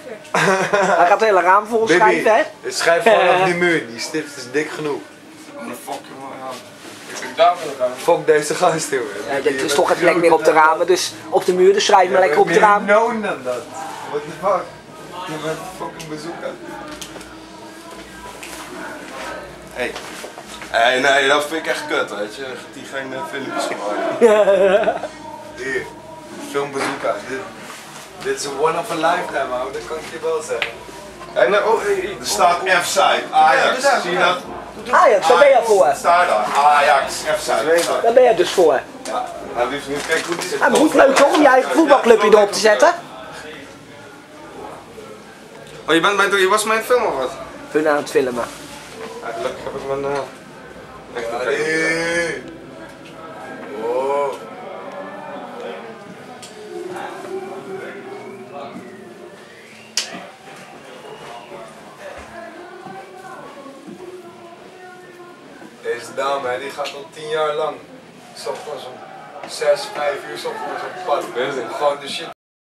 Hij gaat het hele raam vol schrijven, hè? Schrijf gewoon op die muur, die stift is dik genoeg. Fuck jongen, ja. Ik ben daar willen gaan. Fuck deze gast, jongen. Ja, dit is toch geen plek meer op de ramen, dus op de muur, dus schrijf maar lekker op de raam. known dan dat. What the fuck? Je bent fucking bezoeker. Hey. Hey, nee, dat vind ik echt kut, weet je. Gaat die geen filmpjes maken. Hier, filmbezoeker. Dit is een one of a lifetime, ouwe. Dat kan ik je wel zeggen. Hey, nou, oh, hey, er staat F-side, Ajax, zie je dat? Ajax, daar ben je voor. Sta daar, Ajax, F-side. Daar ben je dus voor. Ja, nou liefst niet. Kijk hoe die zit. Ja, maar hoe leuk toch om je eigen voetbalclubje erop te zetten? Oh, je was mijn film of wat? Hun aan het filmen. Ja, gelukkig heb ik mijn... Hey. Oh. Deze dame, hè, die gaat al 10 jaar lang. 's ochtends om 6, 5 uur 's ochtends op pad. Gewoon de shit.